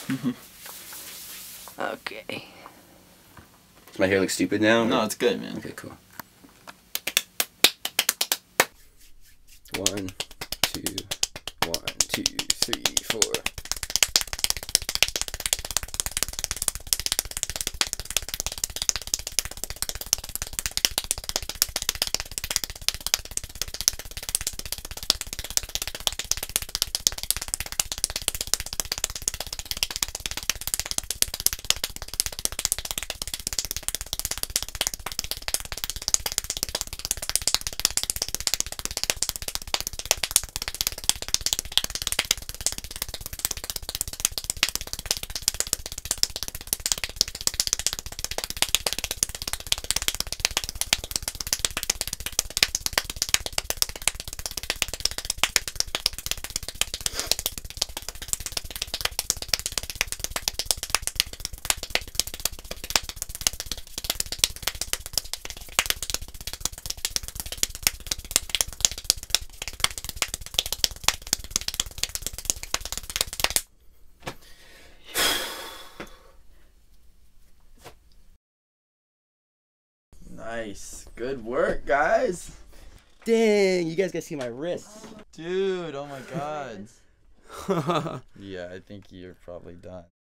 Okay. Does my hair look stupid now? No, it's good, man. Okay, cool. 1, 2, 1, 2, 3, 4. Nice. Good work, guys. Dang, you guys gotta see my wrists. Dude, oh my god. Yeah, I think you're probably done.